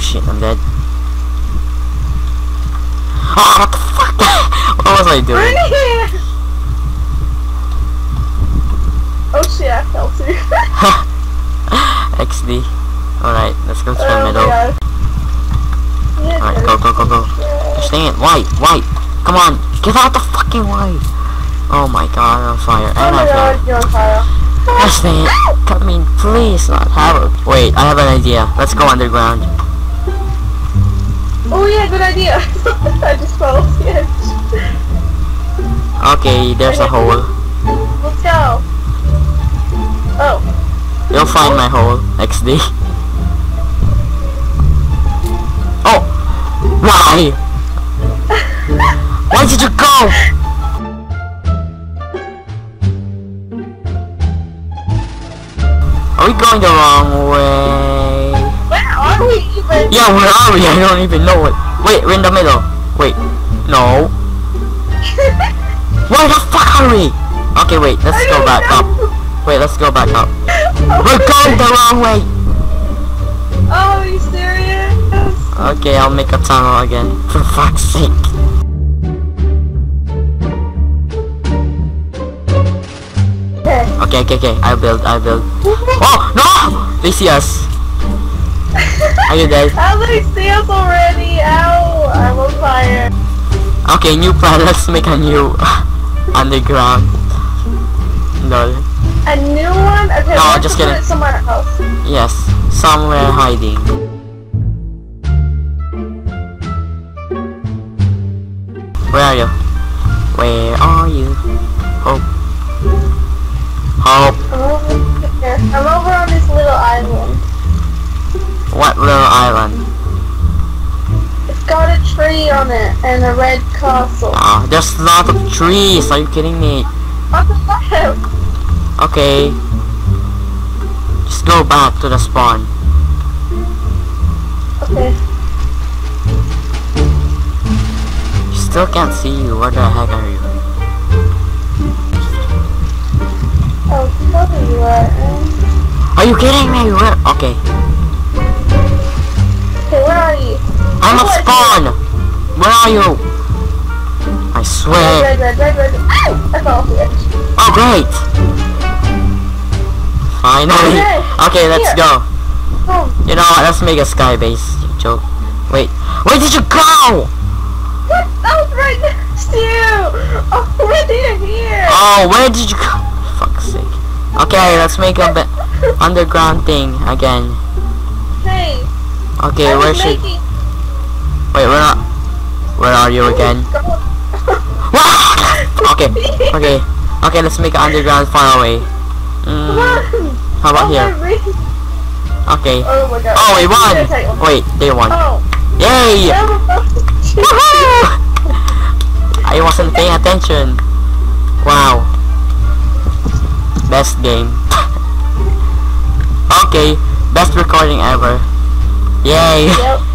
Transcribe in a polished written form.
shit, I'm dead. Oh, what the fuck? What was I doing? Oh shit, I fell too. XD. Alright, let's go to the middle. Yeah, Alright, go. Gosh dang it, white. Come on, get out the fucking way. Oh my god, I'm on fire. And oh my god, you're on fire. Gosh dang it. Come in, please. Wait, I have an idea. Let's go underground. Oh yeah, good idea. I just fell off the edge. Okay, there's a hole. Let's go. Oh. You'll find my hole, XD. Oh! Why? Why did you go? Are we going the wrong way? Where are we even? Yeah, where are we? I don't even know it. Wait, we're in the middle. Wait, no. Where the fuck are we? Okay, wait, let's go back up. Wait, let's go back up. We're going the wrong way. Oh, are you serious? Okay, I'll make a tunnel again. For fuck's sake. Okay. I build. Oh, no! They see us. Are you dead? How they see us already? Ow! I'm on fire. Okay, new plan. Let's make a new underground. No. A new one? Okay, No, let's just put kidding. it somewhere else. Yes, somewhere hiding. Where are you? Where are you? Hope. I'm over here. I'm over on this little island. What little island? It's got a tree on it and a red castle. Ah, there's a lot of trees. Are you kidding me? On the left. Okay. Just go back to the spawn. Okay. Still can't see you. Where the heck are you? Oh, there you are. Are you kidding me? Where? Okay. Okay, where are you? I'm at spawn. Where are you? I swear. Red. Ow! I fell off the edge. Oh, great. Finally. Okay, let's go. Oh, You know what? Let's make a sky base. Joke. Wait. Where did you go? what? That was right next to you! Oh, we're here! Oh, where did you go? Fuck's sake. Okay, let's make a underground thing again. Hey! Okay, where should... Wait, we're not... Where are you again? Okay, let's make an underground far away. How about here? Okay. Oh my god. Oh, we won! Wait, they won. Oh. Yay! Woohoo! I wasn't paying attention. Wow. Best game. Okay, best recording ever. Yay! Yep.